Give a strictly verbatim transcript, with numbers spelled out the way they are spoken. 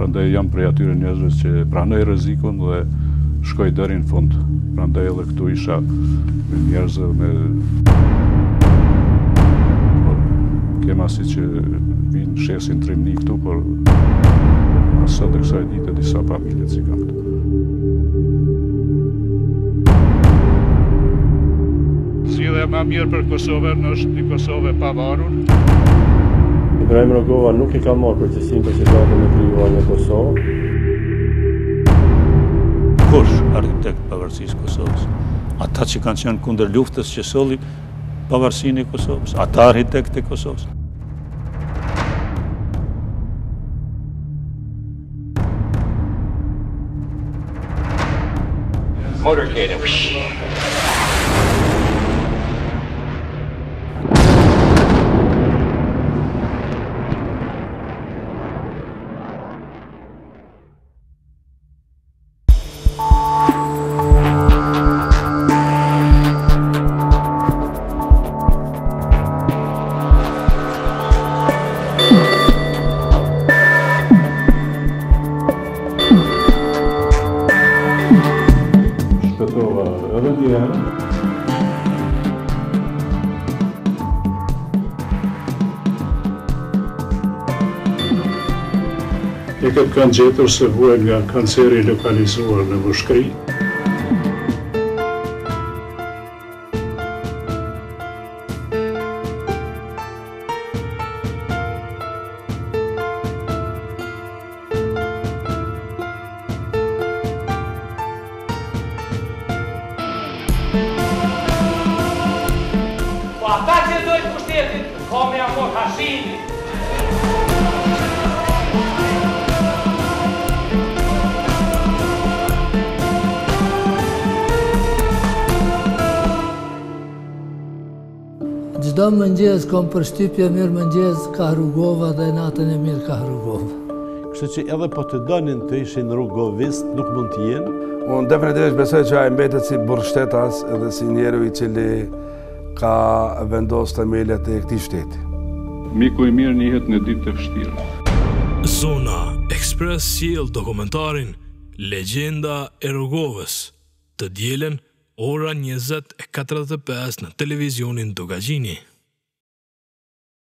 Prandaj jam prej atyre njerëzve që pranoj rrezikun dhe shkoj deri në fund. Prandaj edhe këtu isha me njerëz me kema si që vinë shesin trimni këtu, por asë dhe kësaj dite disa familje që kam këtu. Zgjidhja më e mirë për Kosovën është një Kosovë e pavarur. Ibrahim Rogova nuk i ka marrë përgjegjësinë për situatën e krijuar në Kosovë. Kush arkitekt pavarësisë Kosovës? Ata që kanë qenë kundër luftës që solli pavarësinë e Kosovës, ata arkitekt e Kosovës. Motorcade. Shpëtova edhe djerë. Lekët kanë gjetur se vuajnë nga kanceri lokalizuar në mushkëri. Po ata që dojnë pushtetin, ka me amor Hashimi. Çdo mëngjes kam përshtypje mirë mëngjes ka Rugova dhe natën e mirë ka Rugova. Kështu që edhe po të donin të ishin rrugovist, nuk mund të jenë. Unë definitivisht besoj që ai mbetet si burgshtetas edhe si njeriu i cili ka vendos themelët e këtij shteti. Miku i mirë njihet në ditë të vështira. Zona Express sjell dokumentarin Legjenda e Rogovës, të dielën ora njëzet e katërdhjetë e pesë në televizionin Dogagjini.